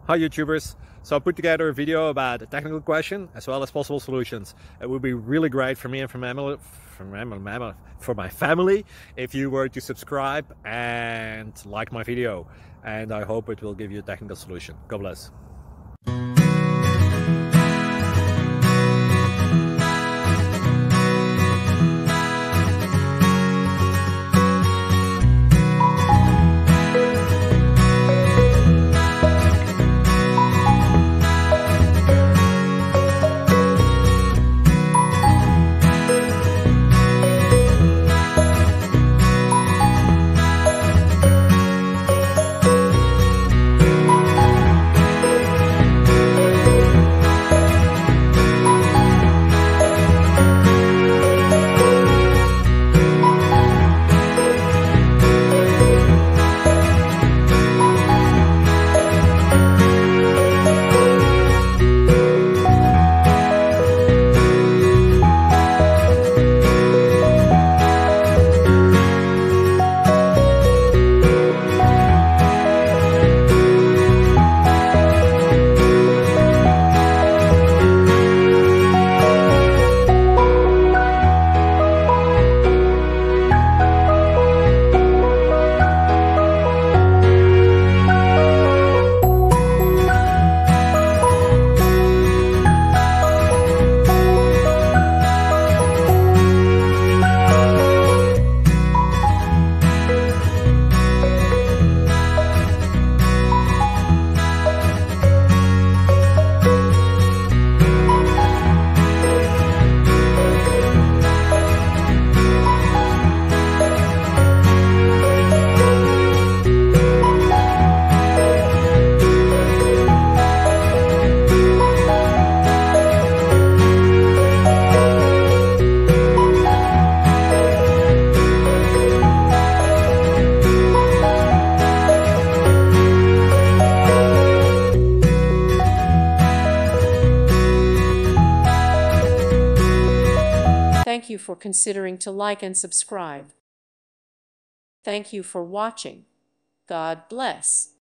Hi YouTubers! So I put together a video about a technical question as well as possible solutions. It would be really great for me and for my family if you were to subscribe and like my video, and I hope it will give you a technical solution. God bless. Thank you for considering to like and subscribe. Thank you for watching. God bless.